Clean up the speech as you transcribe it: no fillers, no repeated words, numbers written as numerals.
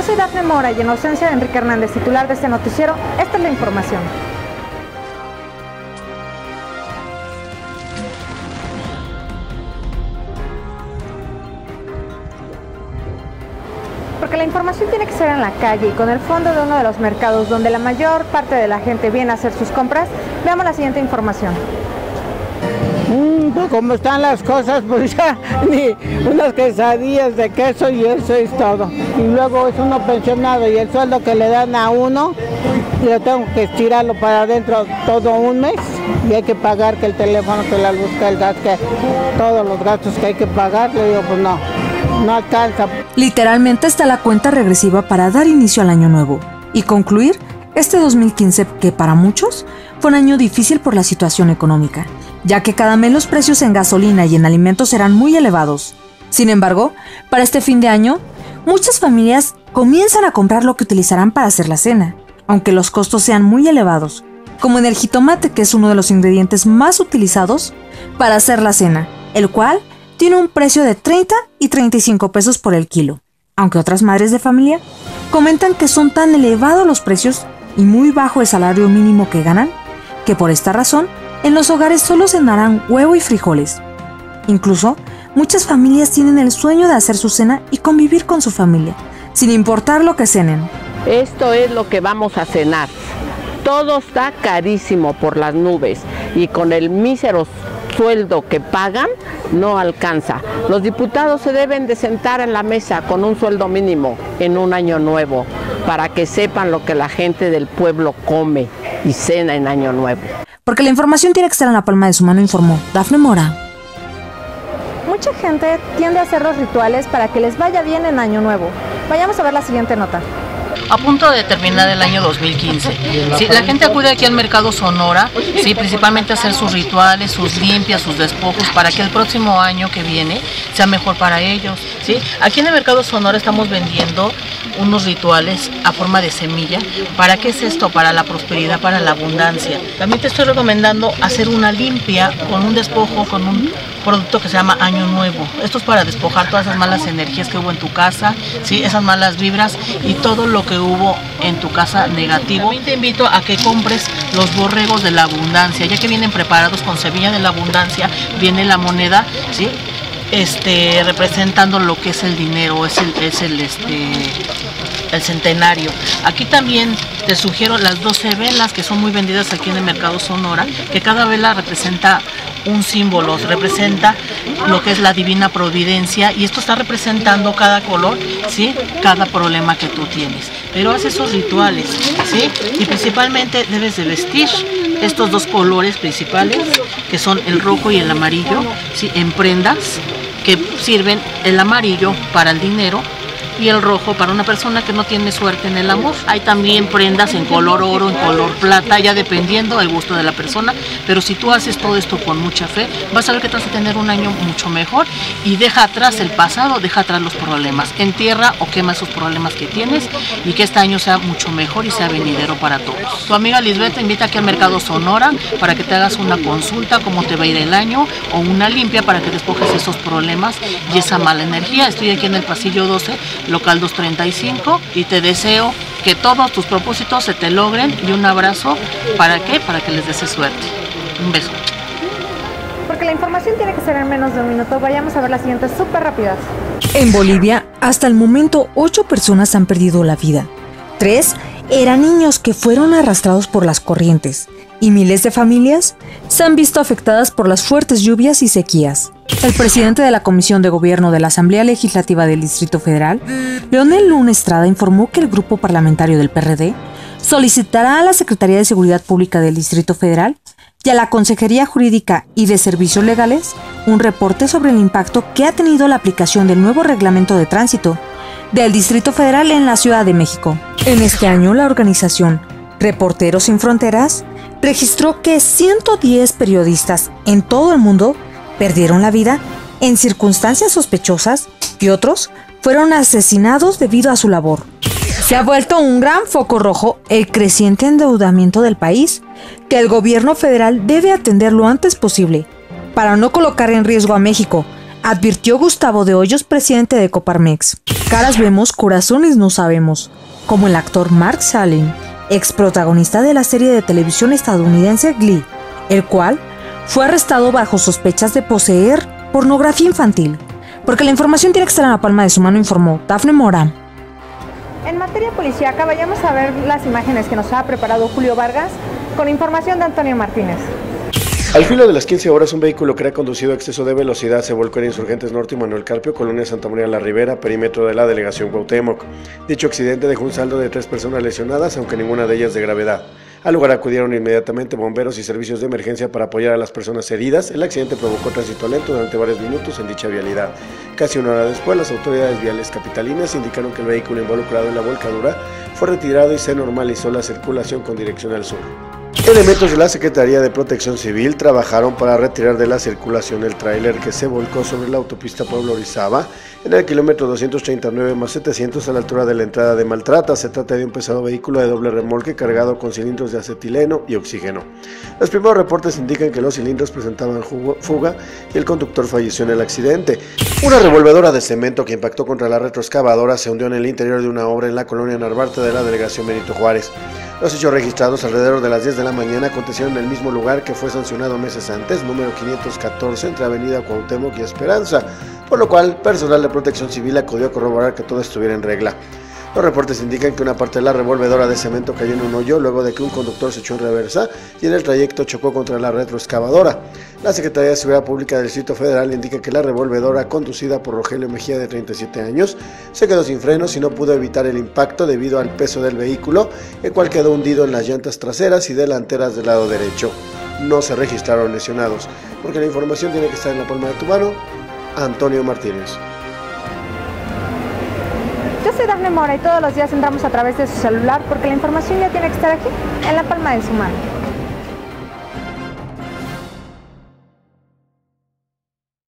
Yo soy Dafne Mora y en ausencia de Enrique Hernández, titular de este noticiero, esta es la información. Porque la información tiene que ser en la calle y con el fondo de uno de los mercados donde la mayor parte de la gente viene a hacer sus compras, veamos la siguiente información. Pues como están las cosas, pues ya ni unas quesadillas de queso y eso es todo. Y luego es uno pensionado y el sueldo que le dan a uno, yo tengo que estirarlo para adentro todo un mes y hay que pagar que el teléfono, que la luz, que el gas, que todos los gastos que hay que pagar, le digo pues no alcanza. Literalmente está la cuenta regresiva para dar inicio al año nuevo y concluir este 2015 que para muchos fue un año difícil por la situación económica, ya que cada mes los precios en gasolina y en alimentos serán muy elevados. Sin embargo, para este fin de año, muchas familias comienzan a comprar lo que utilizarán para hacer la cena, aunque los costos sean muy elevados, como en el jitomate, que es uno de los ingredientes más utilizados para hacer la cena, el cual tiene un precio de 30 y 35 pesos por el kilo, aunque otras madres de familia comentan que son tan elevados los precios y muy bajo el salario mínimo que ganan, que por esta razón en los hogares solo cenarán huevo y frijoles. Incluso, muchas familias tienen el sueño de hacer su cena y convivir con su familia, sin importar lo que cenen. Esto es lo que vamos a cenar. Todo está carísimo por las nubes y con el mísero sueldo que pagan no alcanza. Los diputados se deben de sentar en la mesa con un sueldo mínimo en un año nuevo para que sepan lo que la gente del pueblo come y cena en año nuevo. Porque la información tiene que estar en la palma de su mano, informó Dafne Mora. Mucha gente tiende a hacer los rituales para que les vaya bien en año nuevo. Vayamos a ver la siguiente nota. A punto de terminar el año 2015. Sí, la gente acude aquí al Mercado Sonora, sí, principalmente a hacer sus rituales, sus limpias, sus despojos, para que el próximo año que viene sea mejor para ellos. ¿Sí? Aquí en el Mercado Sonora estamos vendiendo unos rituales a forma de semilla. ¿Para qué es esto? Para la prosperidad, para la abundancia. También te estoy recomendando hacer una limpia con un despojo, con un producto que se llama Año Nuevo. Esto es para despojar todas esas malas energías que hubo en tu casa, ¿sí? Esas malas vibras y todo lo que hubo en tu casa negativo. También te invito a que compres los borregos de la abundancia, ya que vienen preparados con semilla de la abundancia, viene la moneda, ¿sí? Representando lo que es el dinero, es el centenario. Aquí también te sugiero las 12 velas que son muy vendidas aquí en el Mercado Sonora, que cada vela representa un símbolo, representa lo que es la divina providencia y esto está representando cada color, ¿sí? Cada problema que tú tienes. Pero haz esos rituales, ¿sí? Y principalmente debes de vestir estos dos colores principales, que son el rojo y el amarillo, ¿sí? En prendas que sirven el amarillo para el dinero y el rojo para una persona que no tiene suerte en el amor. Hay también prendas en color oro, en color plata, ya dependiendo del gusto de la persona, pero si tú haces todo esto con mucha fe, vas a ver que te vas a tener un año mucho mejor y deja atrás el pasado, deja atrás los problemas, entierra o quema esos problemas que tienes y que este año sea mucho mejor y sea venidero para todos. Tu amiga Lisbeth te invita aquí al Mercado Sonora para que te hagas una consulta, cómo te va a ir el año, o una limpia para que despojes esos problemas y esa mala energía. Estoy aquí en el pasillo 12, local 235, y te deseo que todos tus propósitos se te logren y un abrazo. ¿Para qué? Para que les desees suerte. Un beso. Porque la información tiene que ser en menos de un minuto, vayamos a ver las siguientes súper rápidas. En Bolivia, hasta el momento, 8 personas han perdido la vida. 3 eran niños que fueron arrastrados por las corrientes y miles de familias se han visto afectadas por las fuertes lluvias y sequías. El presidente de la Comisión de Gobierno de la Asamblea Legislativa del Distrito Federal, Leonel Luna Estrada, informó que el grupo parlamentario del PRD solicitará a la Secretaría de Seguridad Pública del Distrito Federal y a la Consejería Jurídica y de Servicios Legales un reporte sobre el impacto que ha tenido la aplicación del nuevo reglamento de tránsito del Distrito Federal en la Ciudad de México. En este año, la organización Reporteros Sin Fronteras registró que 110 periodistas en todo el mundo perdieron la vida en circunstancias sospechosas y otros fueron asesinados debido a su labor. Se ha vuelto un gran foco rojo el creciente endeudamiento del país, que el gobierno federal debe atender lo antes posible para no colocar en riesgo a México, advirtió Gustavo de Hoyos, presidente de Coparmex. Caras vemos, corazones no sabemos, como el actor Mark Salling, ex protagonista de la serie de televisión estadounidense Glee, el cual fue arrestado bajo sospechas de poseer pornografía infantil. Porque la información tiene que estar en la palma de su mano, informó Dafne Mora. En materia policíaca, vayamos a ver las imágenes que nos ha preparado Julio Vargas con información de Antonio Martínez. Al filo de las 15 horas, un vehículo que era conducido a exceso de velocidad se volcó en Insurgentes Norte y Manuel Carpio, colonia Santa María la Ribera, perímetro de la delegación Cuauhtémoc. Dicho accidente dejó un saldo de 3 personas lesionadas, aunque ninguna de ellas de gravedad. Al lugar acudieron inmediatamente bomberos y servicios de emergencia para apoyar a las personas heridas. El accidente provocó tránsito lento durante varios minutos en dicha vialidad. Casi una hora después, las autoridades viales capitalinas indicaron que el vehículo involucrado en la volcadura fue retirado y se normalizó la circulación con dirección al sur. Elementos de la Secretaría de Protección Civil trabajaron para retirar de la circulación el tráiler que se volcó sobre la autopista Puebla-Orizaba en el kilómetro 239 más 700 a la altura de la entrada de Maltrata. Se trata de un pesado vehículo de doble remolque cargado con cilindros de acetileno y oxígeno. Los primeros reportes indican que los cilindros presentaban fuga y el conductor falleció en el accidente. Una revolvedora de cemento que impactó contra la retroexcavadora se hundió en el interior de una obra en la colonia Narvarte de la delegación Benito Juárez. Los hechos registrados alrededor de las 10 de la mañana acontecieron en el mismo lugar que fue sancionado meses antes, número 514, entre Avenida Cuauhtémoc y Esperanza, por lo cual personal de protección civil acudió a corroborar que todo estuviera en regla. Los reportes indican que una parte de la revolvedora de cemento cayó en un hoyo luego de que un conductor se echó en reversa y en el trayecto chocó contra la retroexcavadora. La Secretaría de Seguridad Pública del Distrito Federal indica que la revolvedora, conducida por Rogelio Mejía de 37 años, se quedó sin frenos y no pudo evitar el impacto debido al peso del vehículo, el cual quedó hundido en las llantas traseras y delanteras del lado derecho. No se registraron lesionados, porque la información tiene que estar en la palma de tu mano. Antonio Martínez. Yo soy Dafne Mora y todos los días entramos a través de su celular porque la información ya tiene que estar aquí, en la palma de su mano.